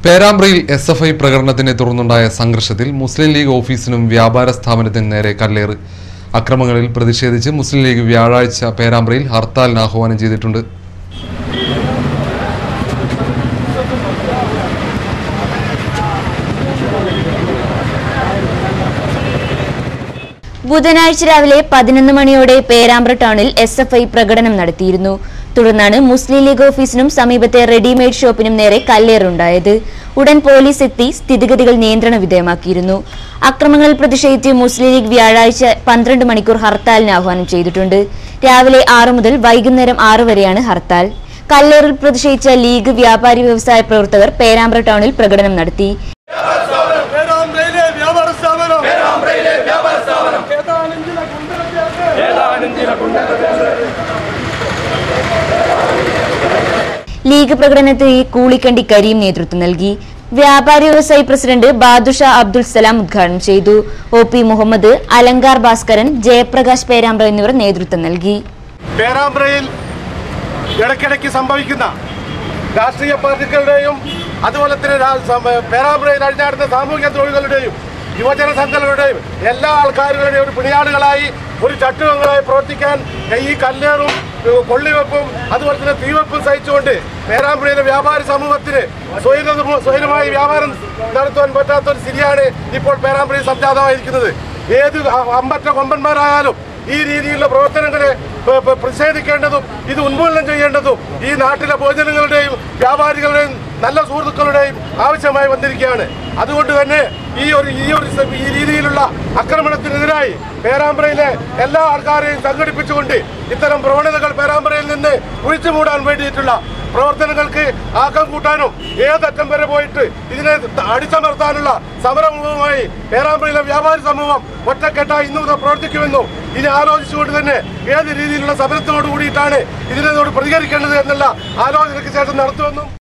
പേരാമ്പ്രയിൽ SFI പ്രകടനത്തിനെ തുടർന്നുണ്ടായ സംഘർഷത്തിൽ മുസ്ലിം league ഓഫീസിനും വ്യാപാര സ്ഥാപനത്തിനും നേരെ കല്ലേറ്. അക്രമങ്ങളിൽ പ്രതിഷേധിച്ച് മുസ്ലിം ലീഗ് വ്യാഴാഴ്ച പേരാമ്പ്രയിൽ ഹർത്താലിന് ആഹ്വാനം ചെയ്തിട്ടുണ്ട്. ബുധനാഴ്ച രാവിലെ 11 മണിയോടെ പേരാമ്പ്ര ടൗണിൽ എസ്എഫ്ഐ പ്രകടനം നടത്തിയിരുന്നു. തുടർന്നാണ് മുസ്ലിം ലീഗ് ഓഫീസിനും സമീപത്തെ റെഡിമെയ്ഡ് ഷോപ്പിനും നേരെ കല്ലേറുണ്ടായത്. ഉടൻ പോലീസ് എത്തി സ്ഥിതിഗതികൾ നിയന്ത്രണ വിധേയമാക്കിയിരുന്നു. അക്രമങ്ങളിൽ പ്രതിഷേധിച്ച് മുസ്ലിം ലീഗ് വ്യാഴാഴ്ച 12 മണിക്കൂർ ഹർത്താലിന് ആഹ്വാനം ചെയ്തിട്ടുണ്ട്. രാവിലെ 6 മുതൽ വൈകുന്നേരം 6 വരെയാണ് ഹർത്താൽ. കല്ലേറിൽ പ്രതിഷേധിച്ച ലീഗ് വ്യാപാരി വ്യവസായ പ്രവർത്തകർ പേരാമ്പ്ര ടൗണിൽ പ്രകടനം നടത്തി. ലീഗ് പ്രകടനത്തിന് കൂളിക്കണ്ടി കരീം നേതൃത്വം നൽകി. വ്യാപാരി വ്യവസായി പ്രസിഡന്റ് ബാദുഷാ അബ്ദുൽ സലാം ഉദ്ഘാടനം ചെയ്തു. OP മുഹമ്മദ്, അലങ്കാർ ഭാസ്കരൻ, ജയപ്രകാശ് പേരാമ്പ്ര എന്നിവർ നേതൃത്വം നൽകി. പേരാമ്പ്രയിൽ ഇടയ്ക്കിടയ്ക്ക് സംഭവിക്കുന്ന രാഷ്ട്രീയ പാർട്ടികളുടെയും അതുപോലെ തന്നെ പേരാമ്പ്രയിൽ അഴിഞ്ഞാടുന്ന സാമൂഹ്യ തൊഴിലുകളുടെയും യുവജന സംഘടനകളുടെയും എല്ലാ ആൾക്കാരുകളുടെയും ഒരു പിണിയാടുകളായി ഒരു ചട്ടുകങ്ങളായി പ്രവർത്തിക്കാൻ ഈ കല്ലേറും കൊള്ളിവെപ്പും അതുപോലെ തന്നെ തീവെപ്പും സഹിച്ചുകൊണ്ട് പേരാമ്പ്രയിലെ വ്യാപാരി സമൂഹത്തിന് സ്വൈരമായി വ്യാപാരം നടത്തുവാൻ പറ്റാത്ത ഒരു സ്ഥിതിയാണ് ഇപ്പോൾ പേരാമ്പ്രയിൽ സംജാതമായിരിക്കുന്നത്. ഏത് അമ്പറ്റ കൊമ്പന്മാരായാലും ഈ രീതിയിലുള്ള പ്രവർത്തനങ്ങളെ പ്രതിഷേധിക്കേണ്ടതും ഇത് ഉന്മൂലനം ചെയ്യേണ്ടതും ഈ നാട്ടിലെ പൊതുജനങ്ങളുടെയും വ്യാപാരികളുടെയും നല്ല സുഹൃത്തുക്കളുടെയും ആവശ്യമായി വന്നിരിക്കുകയാണ്. അതുകൊണ്ട് തന്നെ ഈ രീതിയിലുള്ള ആക്രമണത്തിനെതിരായി പേരാമ്പ്രയിലെ എല്ലാ ആൾക്കാരെയും സംഘടിപ്പിച്ചുകൊണ്ട് ഇത്തരം പ്രവണതകൾ പേരാമ്പ്രയിൽ നിന്ന് ഒഴിച്ചുമൂടാൻ വേണ്ടിയിട്ടുള്ള പ്രവർത്തനങ്ങൾക്ക് ആക്കം കൂട്ടാനും ഏതറ്റം വരെ പോയിട്ട് ഇതിനെ അടിച്ചമർത്താനുള്ള സമരവുമായി പേരാമ്പ്രയിലെ വ്യാപാരി സമൂഹം ഒറ്റക്കെട്ടായി ഇന്നു പ്രവർത്തിക്കുമെന്നും ഇനി ആലോചിച്ചുകൊണ്ട് തന്നെ ഏത് രീതിയിലുള്ള സമരത്തോടു കൂടിയിട്ടാണ് ഇതിനോട് പ്രതികരിക്കേണ്ടത് എന്നുള്ള ആലോചനയ്ക്ക് ശേഷം നടത്തുമെന്നും